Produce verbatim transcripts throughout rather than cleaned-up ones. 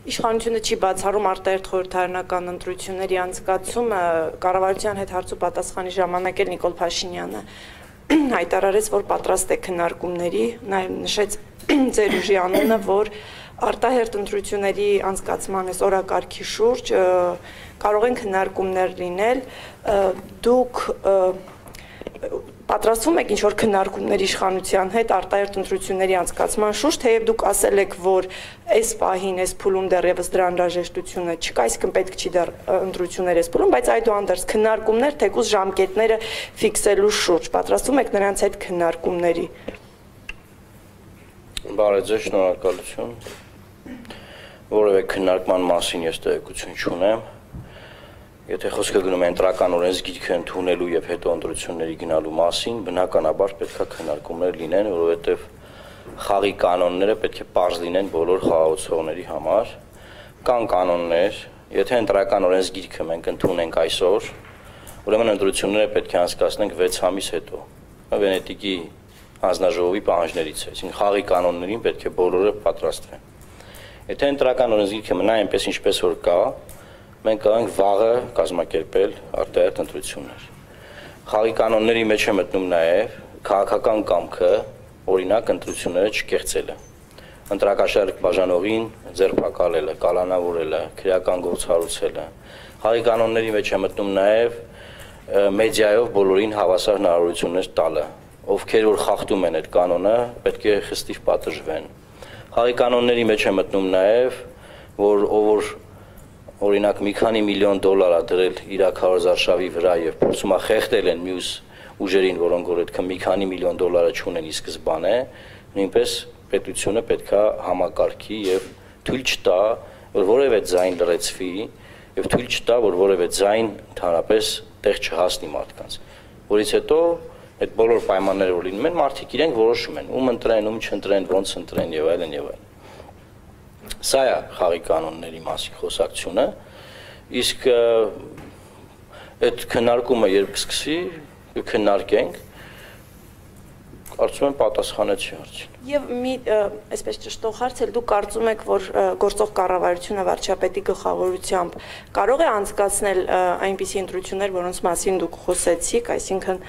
Իշխանությունը չի բացառում արտահերթ խորհրդարանական ընտրությունների անցկացումը, կառավարության հետ հարց ու պատասխանի ժամանակ էլ Նիկոլ Փաշինյանը հայտարարեց, որ պատրաստ է քննարկումների, նաև նշեց ձեր ուժի անունը, որ արտահերթ ընտրությունների անցկացման այս օրակարգի շուրջ կարող են քննարկումներ լինել, դուք պատրաստվում եք ինչ-որ քննարկումներ իշխանության հետ արտահերթ ընտրությունների անցկացման շուրջ, թեև դուք ասել եք, որ այս պահին, այս փուլում դեռևս դրա անհրաժեշտությունը չկա, այսինքն պետք չի դեռ ընտրություններ այս փուլում, բայց այդուհանդերձ քննարկումներ, թեկուզ ժամկետները ֆիքսելու շուրջ, պատրաստվում եք նրանց հետ քննարկումների։ Բարև ձեզ, շնորհակալություն։ Որևէ քննարկման մասին ես տեղեկություն չունեմ։ Եթե խոսքը գնում է ընտրական օրենսգիրքը ընդունելու եւ հետո ընտրությունների գնալու մասին, բնականաբար պետք է քննարկումներ լինեն, որովհետեւ խաղի կանոնները պետք է պարզ լինեն բոլոր խաղացողների համար։ Կան կանոններ, եթե ընտրական օրենսգիրքը մենք ընդունենք այսօր, ուրեմն ընտրությունները պետք է անցկացնենք վեց ամիս հետո։ Վենետիկի հանձնաժողովի պահանջներից է, այսինքն խաղի կանոններին պետք է բոլորը պատրաստվեն։ Եթե ընտրական օրենսգիրքը մնա այնպես ինչպես որ կա, մենք կարող ենք վաղը կազմակերպել արտահերթ ընտրություններ։ Խաղի կանոնների մեջ է մտնում նաև քաղաքական կամքը, օրինակ ընտրությունները չկեղծելը, ընտրակաշարք բաժանողին ձերբակալելը, կալանավորելը, քրեական գործառույցելը։ Խաղի կանոնների մեջ է մտնում նաև մեդիայով բոլորին հավասար հնարավորություններ տալը, ովքեր որ խախտում են այդ կանոնը, պետք է խստիվ պատժվեն։ Խաղի կանոնների մեջ է մտնում նաև, որ ով որ օրինակ մի քանի միլիոն դոլար է դրել իր քարոզարշավի վրա եւ փորձում է խեղդել են մյուս ուժերին, որոնք որ այդ մի քանի միլիոն դոլարը չունեն ի սկզբանե, նույնպես պետությունը պետք է համակարգի եւ թույլ չտա, որ որևէ ձայն լրացվի եւ թույլ չտա, որ որևէ ձայն ընդհանրապես տեղ չհասնի մարդկանց։ Որից հետո այդ բոլոր պայմանները որ լինում են, մարդիկ իրենք որոշում են, ում ընտրեն, ում չընտրեն, ոնց ընտրեն եւ այլն եւ այլն։ Սա է խաղի կանոնների մասին խոսակցությունը, իսկ այդ քննարկումը երբ կսկսի, քննարկենք, կարծում եմ պատասխանեցի հարցին։ Եվ մի այսպես ճշտող հարց էլ դուք կարծում եք, որ գործող կառավարությունը վարչապետի գլխավորությամբ կարող է անցկացնել այնպիսի ընտրություններ, որոնց մասին դուք խոսեցիք, այսինքն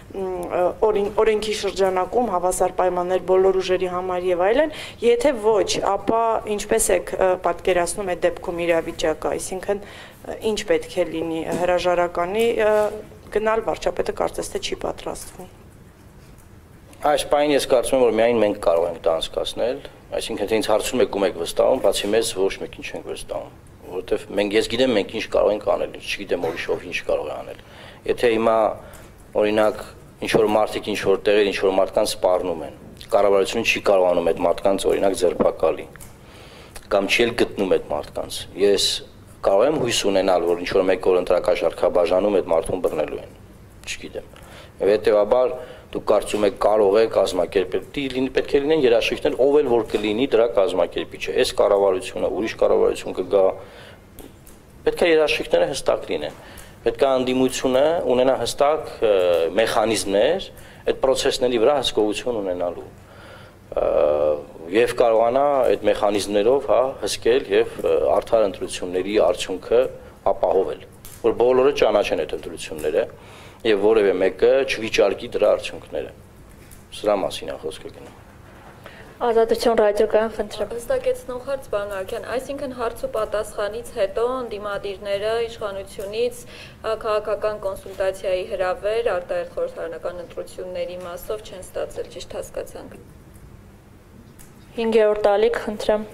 օրենքի շրջանակում հավասար պայմաններ բոլոր ուժերի համար եւ այլն, եթե ոչ, ապա ինչպես եք պատկերացնում այդ դեպքում իրավիճակը, այսինքն ինչ պետք է լինի հրաժարականի գնալ, վարչապետը կարծես թե չի պատրաստվում։ Այս պայն ես կարծում եմ, որ միայն մենք կարող ենք դա անցկացնել, այսինքն թե ինձ հարցում եք ում եք վստահում, բացի մեզ ոչ մեկին չենք վստահում, որովհետև մենք ես գիտեմ մենք ինչ կարող ենք անել, չգիտեմ ուրիշով ինչ կարող է անել։ Եթե հիմա օրինակ ինչ որ մարդիկ ինչ որ տեղեր ինչ որ մարդկանց սպառնում են, կառավարությունը չի կարողանում այդ մարդկանց օրինակ ձերբակալի կամ չի էլ գտնում այդ մարդկանց։ Ես կարող եմ հույս ունենալ, որ ինչ որ մեկ օր ընտրակաշարքաբաժանում այդ մարդուն բռնելու են, չգիտեմ։ Եվ հետեւաբար դուք կարծում եք կարող է կազմակերպել, պետք է լինեն երաշխիքներ, ով էլ որ կլինի դրա կազմակերպիչը, այս կառավարությունը, ուրիշ կառավարություն կգա, պետք է երաշխիքները հստակ լինեն, պետք է անդիմությունը ունենա հստակ մեխանիզմներ այդ պրոցեսների վրա հսկողություն ունենալու եւ կարողանա այդ մեխանիզմներով հա հսկել եւ արդար ընտրությունների արդյունքը ապահովել, որ բոլորը ճանաչեն այդ ընտրությունները եւ որևէ մեկը չվիճարկի դրա արդյունքները։ Սրա մասին է խոսքը գնում։ Ազատություն ռադիոկայան խնդրեմ։ Հստակեցնող հարց պարոն Արաքյան, այսինքն հարց ու պատասխանից հետո ընդդիմադիրները իշխանությունից քաղաքական կոնսուլտացիայի հրավեր արտահերթ խորհրդարանական ընտրությունների մասով չեն ստացել, ճիշտ հասկացանք։ հինգերորդ տալիք խնդրեմ։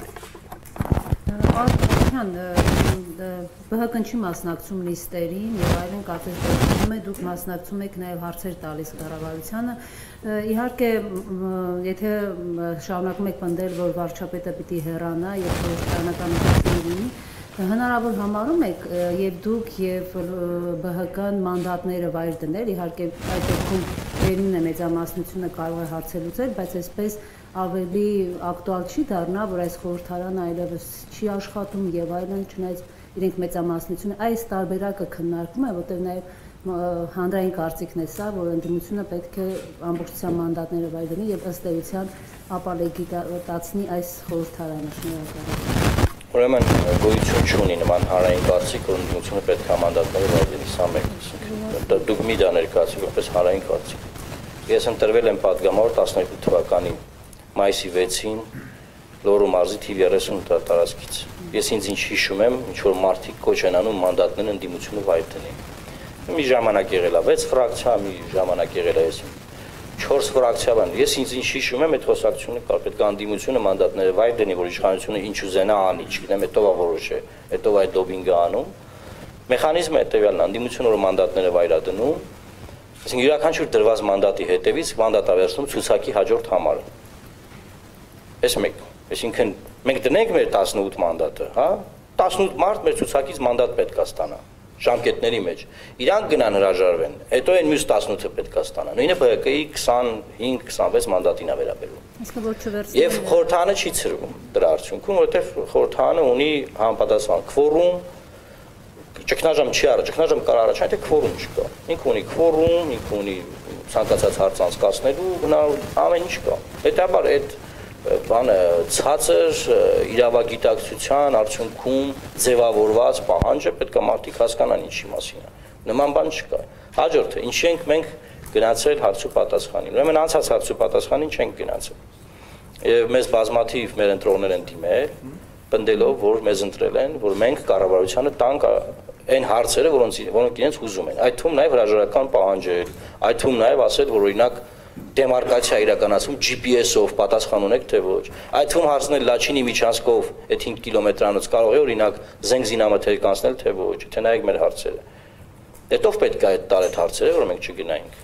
Բ Հ Կ-ի մասնակցում լիստերին եւ այլն կարծես դեպքում է դուք մասնակցում եք նաեւ հարցեր տալիս կառավարությանը իհարկե եթե շարունակում եք պնդել որ վարչապետը պիտի հեռանա եւ խորհրդարանական ընտրությունների հնարավոր համարում եք եւ դուք եւ Բ Հ Կ-ն մանդատները վայր դնել իհարկե այդ դեպքում վերին է մեծամասնությունը կարող է հարցեր լուծել բայց այսպես ավելի ակտուալ չի դառնա որ այս խորհրդարանը այլևս չի աշխատում եւ այլն չնայած իրենք մեծամասնությունը այս տարբերակը քննարկում է որտեղ նաեւ հանրային կարծիքն է սա որ ընդդիմությունը պետք է ամբողջությամբ մանդատները վայր դնի եւ ըստ էության ապա լեգիտիմացնի այս խորհրդարանը։ Ուրեմն գոյություն չունի նման հանրային կարծիք, որ ընդդիմությունը պետք է մանդատները վայրենի, սա մեկն է։ Դուք մի դա ներկայացիք որպես հանրային կարծիք։ Ես ընտրվել եմ պատգամավոր տասներկու թվականի մայիսի վեցին Լոռու մարզի թիվ երեսուն տարածքից։ Ես ինձ ինչ հիշում եմ, ինչ որ մարդիկ կոչ են անում մանդատներն ընդդիմությունը վայր դնի։ Մի ժամանակ եղել է վեց ֆրակցիա, մի ժամանակ եղել է չորս ֆրակցիա բան։ Ես ինձ ինչ հիշում եմ, այդ խոսակցությունը կար, պետք է ընդդիմությունը մանդատները վայր դնի, որ իշխանությունը ինչ ուզենա անի, չգիտեմ, հետո է որոշե, հետո այդ լոբինգը անում։ Մեխանիզմը հետևյալն է, ընդդիմությունը որ մանդատները վայր է դնում, այսինքն յուրաքանչյուր դրված մանդատի հետևից մանդատը վերցնում ցուցակի հաջորդ համարը։ Այս մեկ, այսինքն մենք դնենք մեր տասնութ մանդատը, հա, տասնութ մարդ մեր ցուցակից մանդատ պետք է ստանա ժամկետների մեջ։ Իրանք գնան հրաժարվեն, հետո այն մյուս տասնութը պետք է ստանա։ Նույնը Բ Կ-ի քսանհինգ քսանվեց մանդատին է վերաբերում։ Եվ խորհրդարանը չի ցրվում դրա արդյունքում, որովհետև խորհրդարանը ունի համապատասխան քվորում, ճգնաժամ չի արը, ճգնաժամ կար առաջ, այնտեղ քվորում չկա։ Ինքը ունի քվորում, ինքը ունի ցանկացած հարց անցկացնելու հնարավորություն, ամեն ինչ կա։ Հետաբար այդ բանը ցածր իրավագիտակցության արդյունքում ձևավորված պահանջը պետք է մարդիկ հասկանան ինչի մասին է։ Նման բան չկա։ Հաջորդը, ինչի ենք մենք գնացել հարցու պատասխանին։ Ուրեմն անցած հարցու պատասխանին չենք գնացել։ Եվ մեզ բազմաթիվ մեր ընտրողներ են դիմել, պնդելով, որ մեզ ընտրել են, որ մենք կառավարությանը տանք այն հարցերը, որոնց որոնք իրենց ուզում են։ Այդ թվում նաև հրաժարական պահանջել, այդ թվում նաև ասել, որ օրինակ դեմարկացիա իրականացում G P S-ով պատասխան ունեք թե ոչ։ Այդ թվում հարցնել Լաչինի միջանցքով այդ հինգ կիլոմետրանոց կարող է օրինակ զենք զինամթեր կանցնել թե ոչ, թե նայեք մեր հարցերը։ Դետով պետք է այդ տալ այդ հարցերը, որ մենք չգնայինք։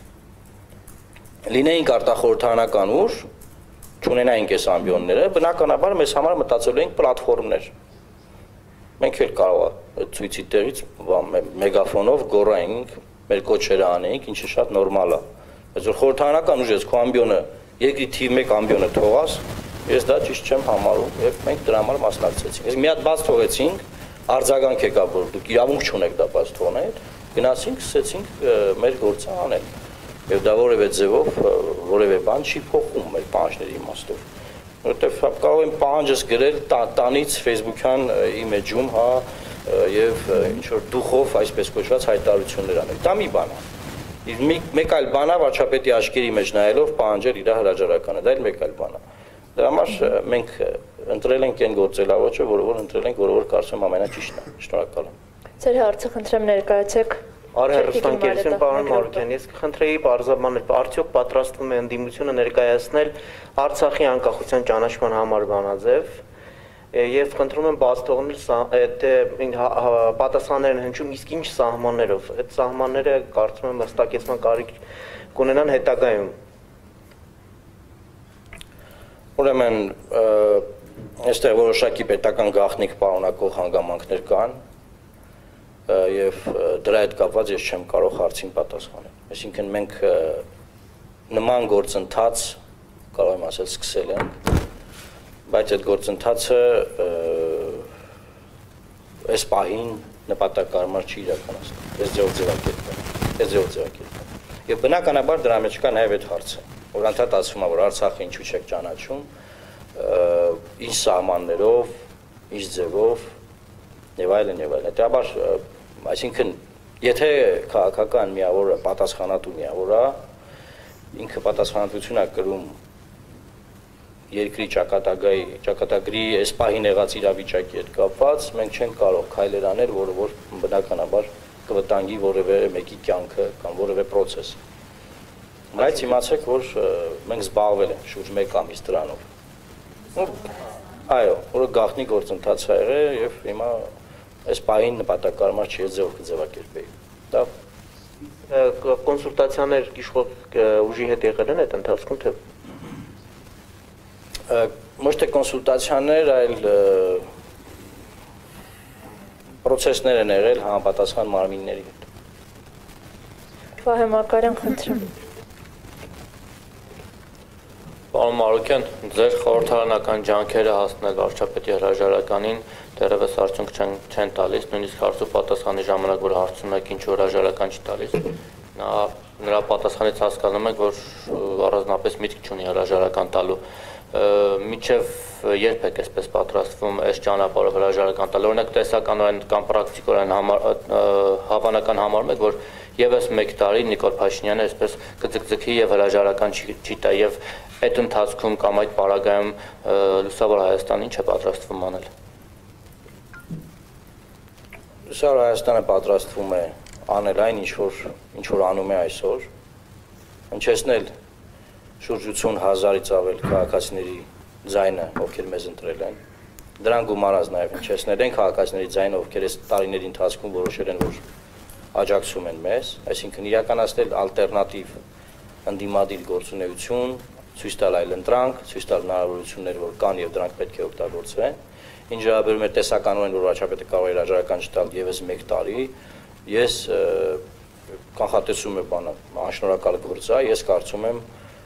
Լինեինք արտախորհրդարանական ուժ, չունենայինք այս ամբիոնները, բնականաբար մեզ համար մտածելու ենք պլատֆորմներ։ Մենք էլ կարող է ցույցի տեղից մեգաֆոնով գոռայինք, մեր կոչերը անեինք, ինչը շատ նորմալ է։ Բայց որ խորհրդարանական ուժ ես քո ամբիոնը, երկրի թիվ մեկ ամբիոնը թողաս, ես դա ճիշտ չեմ համարում եւ մենք դրա համար մասնակցեցինք։ Ես մի հատ բաց թողեցինք, արձագանք եկավ, որ դուք իրավունք չունեք դա բաց թողնել, գնացինք, սկսեցինք մեր գործը անել։ Եվ դա որևէ ձևով որևէ բան չի փոխում մեր պահանջների իմաստով։ Որովհետեւ կարող եմ պահանջս գրել տանից Facebook-յան իմեջում, հա, եւ ինչ որ դուխով այսպես կոչված հայտարարություններ անել։ Դա մի բան է։ Մեկ այլ բան է վարչապետի աչքերի մեջ նայելով պահանջել իր հրաժարականը, դա էլ մեկ այլ բան է։ Դրա համար մենք ընտրել ենք այն գործելավոճը, որը որ ընտրել ենք, որը որ կարծում եմ ամենաճիշտն է։ Շնորհակալ եմ։ Ձեր հարցը խնդրեմ ներկայացեք։ Արհերստանկերություն պարոն Մարուկյան, ես կխնդրեի բարձրաբանել, արդյոք պատրաստվում է ընդդիմությունը ներկայացնել Արցախի անկախության ճանաչման համար բանաձև եւ խնդրում եմ բաց թողնել այդ պատասխաններն հնչում իսկ ինչ սահմաններով, այդ սահմանները կարծում եմ հստակեցման կարիք կունենան հետագայում։ Ուրեմն այստեղ որոշակի պետական գաղտնիք պարունակող հանգամանքներ կան եւ դրա հետ կապված ես չեմ կարող հարցին պատասխանել։ Այսինքն մենք նման գործընթաց կարող եմ ասել սկսել ենք, բայց այդ գործընթացը այս պահին նպատակարար չի իրականացնում։ Այս ձեւով ձևակերպել, այս ձեւով ձևակերպել։ Եվ բնականաբար դրա մեջ կա նաեւ այդ հարցը, որ անդադ ասվում է, որ Արցախը ինչու չեք ճանաչում, ինչ սահմաններով, ինչ ձևով եւ այլն եւ այլն։ Հետաբար այսինքն եթե քաղաքական միավորը պատասխանատու միավոր է, ինքը պատասխանատվություն է կրում երկրի ճակատագրի ճակատագրի այս պահին եղած իրավիճակի հետ կապված, մենք չենք կարող քայլեր անել, որը որ բնականաբար կվտանգի որևէ մեկի կյանքը կամ որևէ process։ Բայց իմացեք, որ մենք զբաղվել ենք շուրջ մեկ ամիս դրանով։ Այո, որը գաղտնի գործընթաց է եղել եւ հիմա այս պահին նպատակարար չի ձևով կձևակերպեի։ Դա կոնսուլտացիաներ իշխող ուժի հետ եղել են այդ ընթացքում թե ոչ թե կոնսուլտացիաներ, այլ պրոցեսներ են եղել համապատասխան մարմինների հետ։ Վահե Մակարյան, խնդրեմ։ Պարոն Մարուկյան, ձեր խորհրդարանական ջանքերը հասնել վարչապետի հրաժարականին դեռևս արդյունք չեն, չեն տալիս, նույնիսկ հարցու պատասխանի ժամանակ, որ հարցում եք ինչու հրաժարական չի տալիս, նա նրա պատասխանից հասկանում եք, որ առանձնապես միտք չունի հրաժարական տալու։ միջև երբ եք այսպես պատրաստվում այս ճանապարհը հրաժարական տալ։ Օրինակ տեսականորեն կամ պրակտիկորեն հավանական համարում եք, որ եւս մեկ տարի Նիկոլ Փաշինյանը այսպես կձգձգի եւ հրաժարական չի տա եւ այդ ընթացքում կամ այդ պարագայում Լուսավոր Հայաստանը ինչ է պատրաստվում անել։ Լուսավոր Հայաստանը պատրաստվում է անել այն ինչ որ ինչ որ անում է այսօր, հնչեցնել շուրջ ութսուն հազարից ավել քաղաքացիների ձայնը, ովքեր մեզ ընտրել են, դրան գումարած նաև հնչեցնել են քաղաքացիների ձայնը, ովքեր այս տարիների ընթացքում որոշել են, որ աջակցում են մեզ, այսինքն իրականացնել ալտերնատիվ ընդդիմադիր գործունեություն, ցույց տալ այլ ընտրանք, ցույց տալ հնարավորություններ, որ կան եւ դրանք պետք է օգտագործվեն։ Ինչ վերաբերում է տեսականորեն, որ վարչապետը կարող է հրաժարական չտալ եւս մեկ տարի, ես կանխատեսում եմ բանը, անշնորհակալ գործ է, ես կարծում եմ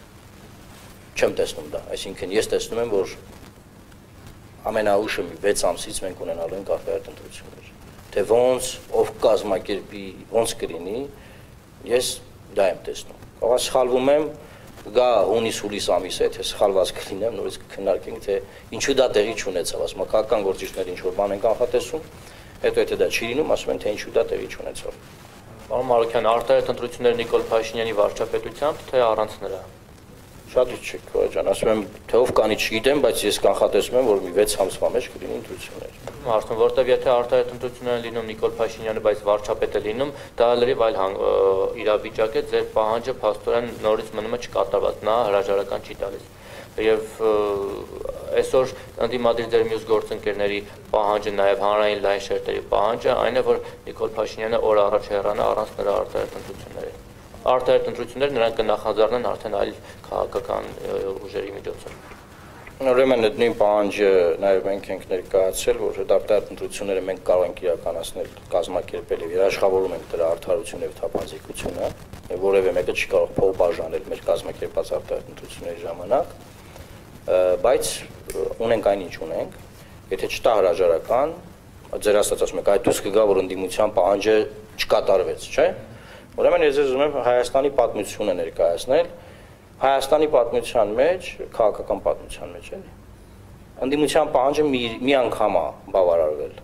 չեմ տեսնում դա, այսինքն ես տեսնում եմ, որ ամենաուշը մի վեց ամսից մենք ունենալու ենք արտահայտ ընտրություններ, թե ոնց, ով կազմակերպի, ոնց կլինի, ես դա եմ տեսնում, կարող սխալվում եմ, գա հունիս-հուլիս ամիսը, եթե սխալված կլինեմ, նորից քննարկենք, թե ինչու դա տեղի չունեցավ, ասում քաղաքական գործիչներ ինչ որ բան են կանխատեսում, հետո եթե դա չի լինում, ասում են, թե ինչու դա տեղի չունեցավ։ Պարոն Մարուկյան, արտահայտ ընտրությունները Նիկոլ Փաշինյանի վարչապետությամբ, թե առանց նրա։ Շատ չեք, ջան, ասում եմ, թե ով կանի չգիտեմ, բայց ես կանխատեսում եմ, որ մի վեց ամսվա մեջ կլինի ընտրություններ։ Արդեն որտեվ եթե արտահայտ ընտրություններ են լինում Նիկոլ Փաշինյանը, բայց վարչապետը լինում, դա լրիվ այլ իրավիճակ է, ձեր պահանջը փաստորեն նորից մնում է չկատարված, նա հրաժարական չի տալիս։ Եվ այսօր ընդդիմադիր ձեր մյուս գործընկերների պահանջը, նաև հանրային լայն շերտերի պահանջը այն է, որ Նիկոլ Փաշինյանը օր առաջ հեռանա առանց նրա արտահայտ ընտրությունների։ Արտահայտ ընտրություններ նրանք կնախաձեռնեն արդեն այլ քաղաքական ուժերի միջոցով։ Ուրեմն այդ նույն պահանջը նաև մենք ենք ներկայացրել, որ այդ արտահայտ ընտրությունները մենք կարող ենք իրականացնել, կազմակերպել եւ երաշխավորում ենք դրա արդարությունը եւ թափանցիկությունը, եւ որևէ մեկը չի կարող փող բաժանել մեր կազմակերպած արտահայտ ընտրությունների ժամանակ, բայց ունենք այնինչ ունենք, եթե չտա հրաժարական, ձեր ասած ասում եք, այդ դուրս կգա, որ ընդդիմության պահանջը չկատարվեց, չէ՞։ Ուրեմն ես ուզում եմ Հայաստանի պատմությունը ներկայացնել, Հայաստանի պատմության մեջ, քաղաքական պատմության մեջ էլի, ընդդիմության պահանջը մի, մի անգամ է բավարարվել,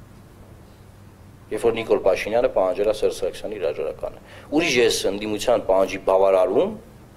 երբ որ Նիկոլ Փաշինյանը պահանջել է Սերժ Սարգսյանի հրաժարականը։ Ուրիշ ես ընդդիմության պահանջի բավարարում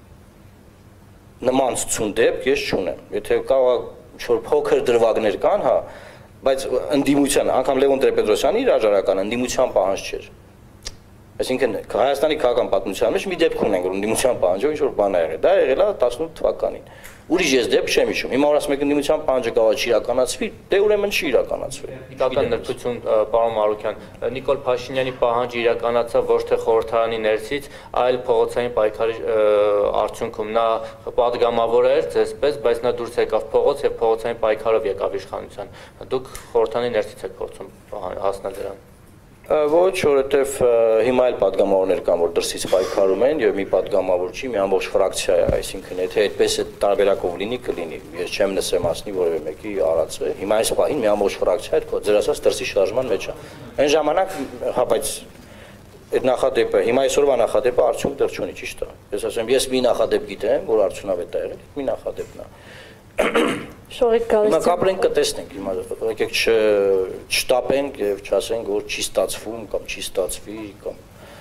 նման ցույց դեպք ես չունեմ։ Եթե կա ինչ-որ փոքր դրվագներ կան, հա, բայց ընդդիմության, անգամ Լևոն Տեր-Պետրոսյանի հրաժարականը ընդդիմության պահանջ չէր։ Այսինքն Հայաստանի քաղաքական պատմության մեջ մի դեպք ունենք, որ ընդդիմության պահանջով ինչ-որ բան ա եղել, դա եղել է տասնութ թվականին։ Ուրիշ ես դեպք չեմ հիշում։ Հիմա որ ասում եք ընդդիմության պահանջը կարող է չիրականացվի, դե ուրեմն չի իրականացվի։ Իրական նրբություն, պարոն Մարուկյան, Նիկոլ Փաշինյանի պահանջը իրականացավ ոչ թե խորհրդարանի ներսից, այլ փողոցային պայքարի արդյունքում նա պատգամավոր էր ձեզպես, բայց նա դուրս եկավ փողոց եւ փողոցային պայքարով եկավ իշխանության։ Դուք խորհրդարանի ներսից եք փորձում հասնել դրան։ Ոչ, որովհետև հիմա այլ պատգամավորներ կան, որ դրսից պայքարում են եւ մի պատգամավոր չի, մի ամբողջ ֆրակցիա է, այսինքն եթե այդպես է տարբերակով լինի, կլինի։ Ես չեմ նսեմացնի որևէ մեկի արածը։ Հիմա այս պահին մի ամբողջ ֆրակցիա է, ձեր ասած դրսի շարժման մեջ է։ Այն ժամանակ, հա, բայց այդ նախադեպը, հիմա այսօրվա նախադեպը արդյունք դեռ չունի, ճիշտ է։ Ես ասեմ, ես մի նախադեպ գիտեմ, որ արդյունավետ է եղել, մի նախադեպն է։ Շողիկ գալիս։ Հիմա կապրենք կտեսնենք, հիմա եկեք չտապենք եւ չասենք, որ չի ստացվում կամ չի ստացվի կամ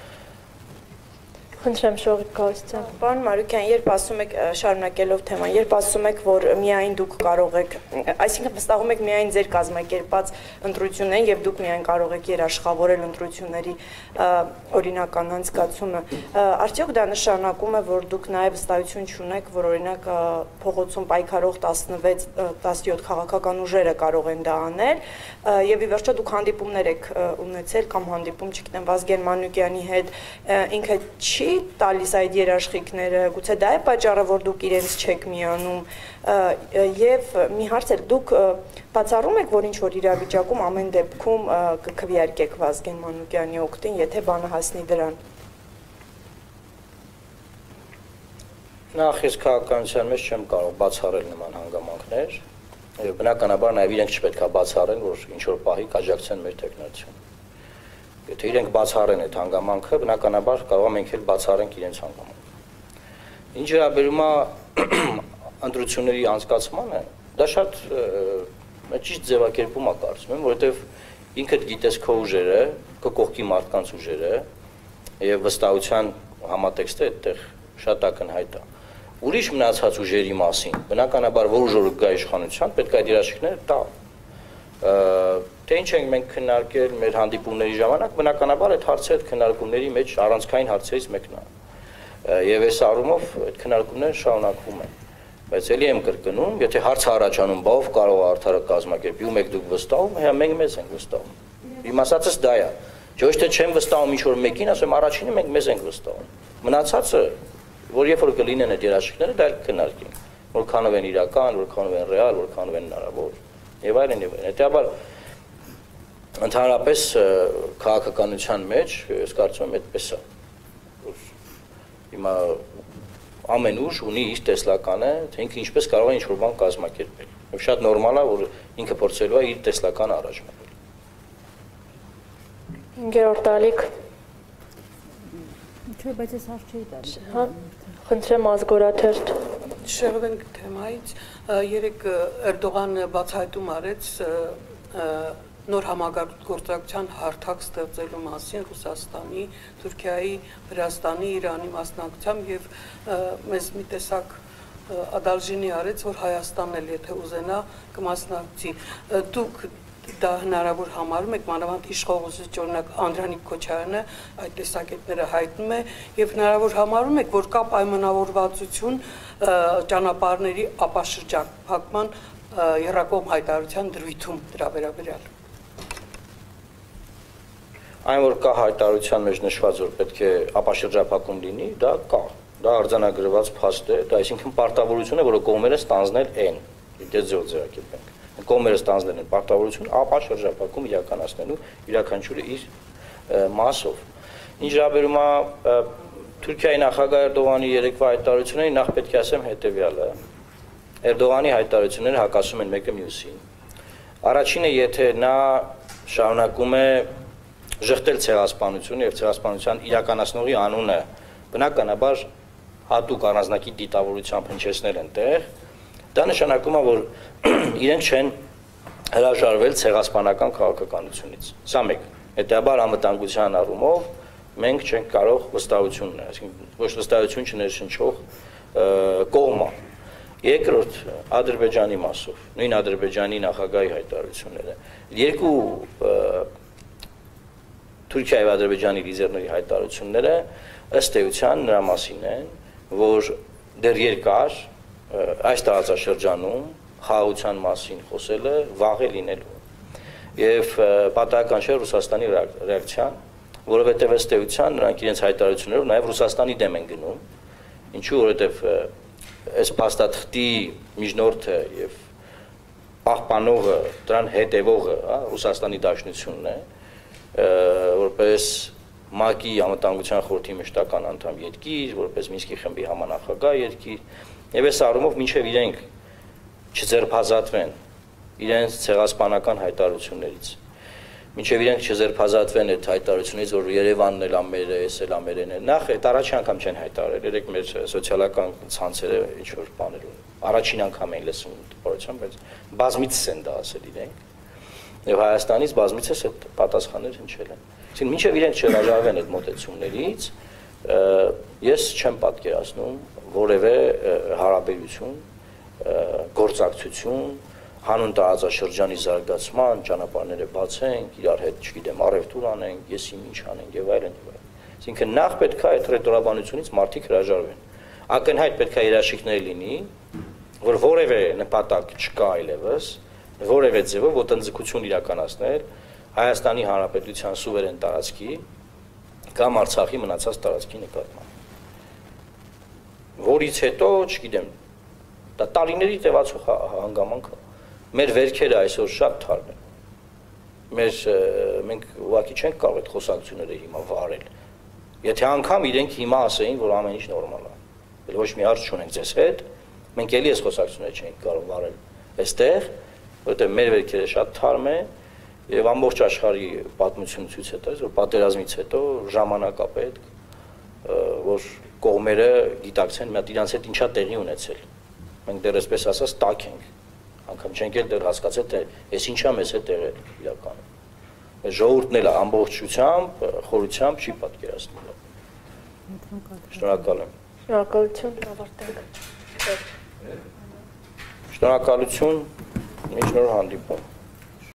Խնդրեմ Շողիկ Գալստյան։ Պարոն Մարուկյան, երբ ասում եք շարունակելով թեման, երբ ասում եք, որ միայն դուք կարող եք, այսինքն վստահում եք միայն ձեր կազմակերպած ընտրություններին եւ դուք միայն կարող եք երաշխավորել ընտրությունների օրինական անցկացումը, արդյոք դա նշանակում է, որ դուք նաեւ վստահություն չունեք, որ օրինակ փողոցում պայքարող տասնվեց տասնյոթ քաղաքական ուժերը կարող են դա անել, եւ ի վերջո դուք հանդիպումներ եք ունեցել կամ հանդիպում, չգիտեմ, Վազգեն Մանուկյանի հետ, ինքը չի տալիս այդ երաշխիքները, գուցե դա է պատճառը, որ դուք իրենց չեք միանում եւ մի հարց էլ դուք բացառում եք, որ ինչ որ իրավիճակում ամեն դեպքում կքվեարկեք Վազգեն Մանուկյանի օգտին, եթե բանը հասնի դրան։ Նախ ես քաղաքականության մեջ չեմ կարող բացառել նման հանգամանքներ եւ բնականաբար նաեւ իրենք չպետք է բացառեն, որ ինչ որ պահի կաջակցեն մեր տեխնացիան։ Եթե իրենք բացառեն այդ հանգամանքը, բնականաբար կարող ենք էլ բացառենք իրենց հանգամանքը։ Ինչ վերաբերում է ընտրությունների անցկացմանը դա շատ ճիշտ ձևակերպում է կարծում եմ, որովհետև ինքդ գիտես քո ուժերը, քո կողքի մարդկանց ուժերը եւ վստահության համատեքստը այդտեղ շատ ակնհայտ է։ Ուրիշ մնացած ուժերի մասին, բնականաբար որ ուժը գա իշխանության, պետք է այդ երաշխիքները տա։ Թե ինչ ենք մենք քննարկել մեր հանդիպումների ժամանակ, բնականաբար այդ հարցը այդ քննարկումների մեջ առանցքային հարցերից մեկն է։ Եվ այս առումով այդ քննարկումները շարունակվում են։ Բայց ելի եմ կրկնում, եթե հարցը առաջանում, բա ով կարող է արդարը կազմակերպի, ում եք դուք վստահում, հա մենք մեզ ենք վստահում։ Իմ ասածս դա է։ Ոչ թե չեմ վստահում ինչ-որ մեկին, ասեմ առաջինը մենք մեզ ենք վստահում։ Մնացածը, որ երբ որ կլինեն այդ երաշխիքները, դա էլ կքննարկենք, որքանով են իրական, որքանով են ռեալ, որքանով են հնարավոր, եւ այլն եւ այլն։ Հետեւաբար ընդհանրապես քաղաքականության մեջ ես կարծում եմ այդպես է։ Հիմա ամեն ուժ ունի իր տեսլականը, թե ինքը ինչպես կարող է ինչ-որ բան կազմակերպել։ Եվ շատ նորմալ է, որ ինքը փորձելու է իր տեսլականը առաջ մղել։ Գերորդ Ալիք։ Չէ, բայց ես հարց չէի տալի։ Հա, խնդրեմ Ազգորաթերթ։ Շեղվենք թեմայից, երեք Էրդողանը բացահայտում արեց նոր համագործակցության հարթակ ստեղծելու մասին Ռուսաստանի, Թուրքիայի, Վրաստանի, Իրանի մասնակցությամբ եւ մեզ մի տեսակ ադալժինի արեց, որ Հայաստանն էլ եթե ուզենա կմասնակցի։ Դուք դա հնարավոր համարում եք, մանավանդ իշխող օրինակ Անդրանիկ Քոչարյանը այդ տեսակետները հայտնում է եւ հնարավոր համարում եք, որ կա պայմանավորվածություն ճանապարհների ապաշրջափակման երրակողմ հայտարարության դրույթում դրա վերաբերյալ։ Այն որ կա հայտարարության մեջ նշված, որ պետք է ապաշրջափակում լինի, դա կա։ Դա արձանագրված փաստ է, դա այսինքն պարտավորություն է, որը կողմերը ստանձնել են։ Դե ձեւ ձևակերպենք։ Կողմերը ստանձնել են պարտավորություն ապաշրջափակում իրականացնելու յուրաքանչյուրը իր մասով։ Ինչ վերաբերում է Թուրքիայի նախագահ Էրդողանի երեկվա հայտարարություններին, նախ պետք է ասեմ հետեւյալը։ Էրդողանի հայտարարությունները հակասում են մեկը մյուսին։ Առաջինը, եթե նա շարունակում է ժխտել ցեղասպանությունը եւ ցեղասպանության իրականացնողի անունը, բնականաբար հատուկ առանձնակի դիտավորությամբ հնչեցնել այնտեղ, դա նշանակում է, որ իրենք չեն հրաժարվել ցեղասպանական քաղաքականությունից։ Սա մեկ։ Հետեւաբար անվտանգության առումով մենք չենք կարող վստահություն ունենալ, այսինքն ոչ վստահություն չներշնչող կողմը։ Երկրորդ Ադրբեջանի մասով, նույն Ադրբեջանի նախագահի հայտարարությունները։ Երկու Թուրքիայի եւ Ադրբեջանի լիդերների հայտարարությունները ըստ էության նրա մասին են, որ դեռ երկար այս տարածաշրջանում խաղաղության մասին խոսելը վաղ է լինելու։ Եվ պատահական չէ Ռուսաստանի ռեակցիան, որովհետեւ ըստ էության նրանք իրենց հայտարարություններով նաեւ Ռուսաստանի դեմ են գնում, ինչու որովհետեւ այս փաստաթղթի միջնորդը եւ պահպանողը, դրան հետևողը, հա, Ռուսաստանի Դաշնությունն է, որպես ՄԱԿ-ի անվտանգության խորհրդի մշտական անդամ երկիր, որպես Մինսկի խմբի համանախագահ երկիր, եւ այս առումով մինչեւ իրենք չձերբազատվեն իրենց ցեղասպանական հայտարարություններից, մինչեւ իրենք չձերբազատվեն այդ հայտարարությունից, որ Երևանն էլ ամերը, էս էլ ամերեն է, նախ այդ առաջին անգամ չեն հայտարարել, երեք մեր սոցիալական ցանցերը ինչ որ բաներ ունեն, առաջին անգամ են լսում դպրոցում, բայց բազմիցս են դա ասել իրենք։ Եվ Հայաստանից բազմիցս այդ պատասխաններ հնչել են։ Այսինքն մինչև իրենք չհրաժարվեն այդ մոտեցումներից, ես չեմ պատկերացնում որևէ հարաբերություն, գործակցություն, հանուն տարածաշրջանի զարգացման, ճանապարհները բացենք, իրար հետ, չգիտեմ, առևտուր անենք, ես իմ ինչ անենք եւ այլն եւ այլն։ Այսինքն նախ պետք է այդ ռետորաբանությունից մարդիկ հրաժարվեն։ Ակնհայտ պետք է երաշխիքներ լինի, որ որևէ նպատակ չկա այլևս, որևէ ձևով ոտնձգություն իրականացնել Հայաստանի Հանրապետության սուվերեն տարածքի կամ Արցախի մնացած տարածքի նկատմամբ։ Որից հետո, չգիտեմ, դա տարիների տևացող հանգամանք է։ Մեր վերքերը այսօր շատ թարմ են։ Մեր մենք ուղղակի չենք կարող այդ խոսակցությունները հիմա վարել։ Եթե անգամ իրենք հիմա ասեին, որ ամեն ինչ նորմալ է, էլ ոչ մի հարց չունենք ձեզ հետ, մենք էլի այս խոսակցությունները չենք կարող վարել այստեղ, որովհետև մեր վերքերը շատ թարմ է եւ ամբողջ աշխարհի պատմությունը ցույց է տալիս, որ պատերազմից հետո ժամանակ է պետք, որ կողմերը գիտակցեն մի հատ իրանց հետ ինչա տեղի ունեցել։ Մենք դեռ այսպես ասած տակ ենք, անգամ չենք էլ դեռ հասկացել, թե այս ինչա մեզ հետ եղել իրականում։ Այս ժողովուրդն էլ ամբողջությամբ, խորությամբ չի պատկերացնում։ Շնորհակալ եմ։ Շնորհակալություն, ավարտենք։ Շնորհակալություն, ինչ նոր հանդիպում։